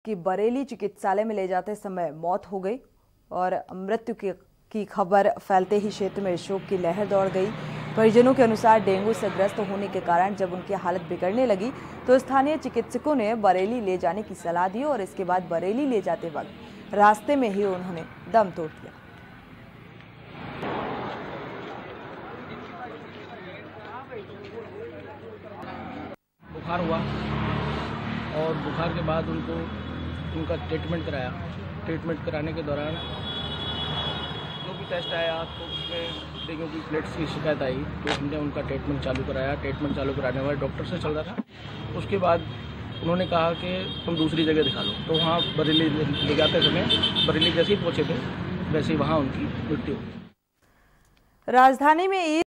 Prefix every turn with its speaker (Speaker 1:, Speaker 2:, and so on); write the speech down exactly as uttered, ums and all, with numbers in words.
Speaker 1: कि बरेली चिकित्सालय में ले जाते समय मौत हो गई और मृत्यु की, की खबर फैलते ही क्षेत्र में शोक की लहर दौड़ गई। परिजनों के अनुसार डेंगू से ग्रस्त होने के कारण जब उनकी हालत बिगड़ने लगी तो स्थानीय चिकित्सकों ने बरेली ले जाने की सलाह दी और इसके बाद बरेली ले जाते वक्त रास्ते में ही उन्होंने दम तोड़ दिया।
Speaker 2: बुखार हुआ और बुखार के बाद उनको उनका ट्रीटमेंट कराया। ट्रीटमेंट कराने के दौरान जो भी टेस्ट आया तो उसमें डेंगू की प्लेट्स की शिकायत आई तो हमने उनका ट्रीटमेंट चालू कराया। ट्रीटमेंट चालू कराने वाले डॉक्टर से चल रहा था। उसके बाद उन्होंने कहा कि तुम दूसरी जगह दिखा लो, तो वहाँ बरेली ले जाते समय बरेली जैसे ही पहुँचे थे वैसे ही वहाँ उनकी मृत्यु हुई।
Speaker 1: राजधानी में